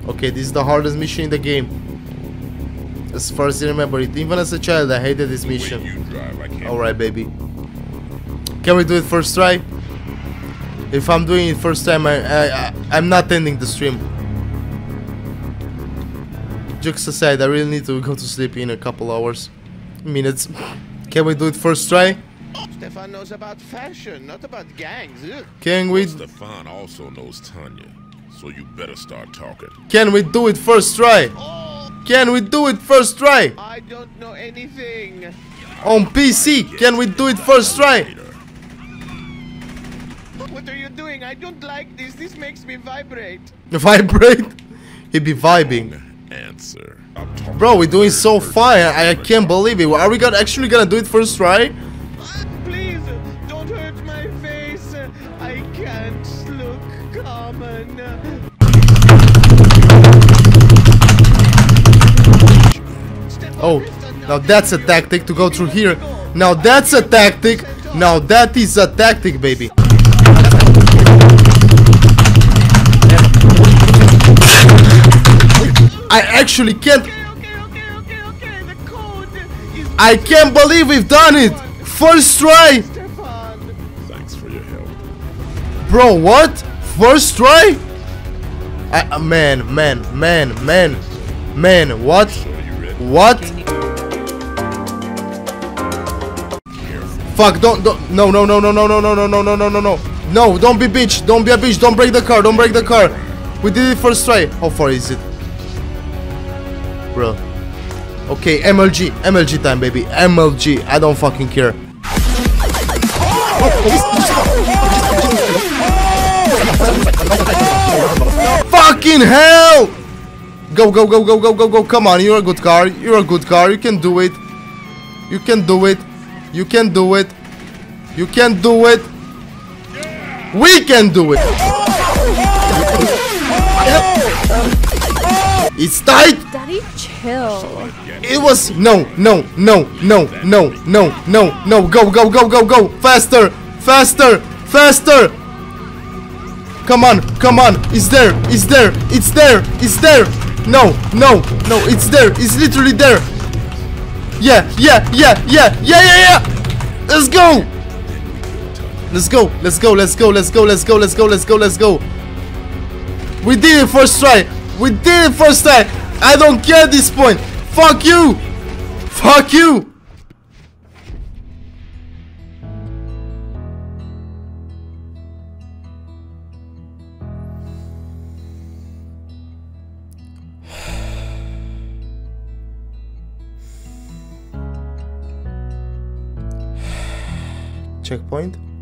Okay, this is the hardest mission in the game. As far as I remember it. Even as a child, I hated this mission. Alright, baby. Can we do it first try? If I'm doing it first time, I'm not ending the stream. Jokes aside, I really need to go to sleep in a couple hours. Minutes. Can we do it first try? Stefan knows about fashion, not about gangs. Ugh. Can we? Stefan also knows Tanya, so you better start talking. Can we do it first try? Can we do it first try? I don't know anything. On PC, can we do it first try? What are you doing? I don't like this. This makes me vibrate. Vibrate? He be vibing. Answer. Bro, we're doing so fine. I can't believe it. Are we actually gonna do it first try? Please, don't hurt my face. I can't look common. Oh, now that's a tactic to go through here. Now that's a tactic. Now that is a tactic, baby. I actually can't. The code is I can't believe we've done it. First try. Stefan. Thanks for your help. Bro, what? First try? Man, what? What? Fuck, don't, no, don't be bitch, don't be a bitch, don't break the car, don't break the car. We did it first try. How far is it? Bro. Okay, MLG time, baby, MLG, I don't fucking care. Fucking hell! Go, come on, you're a good car, you can do it. You can do it. We can do it. It's tight! Daddy, chill. It was no, go, faster! Come on, it's there. No, it's there, it's literally there. Yeah. Let's go. We did it first try. I don't care at this point. Fuck you. Checkpoint.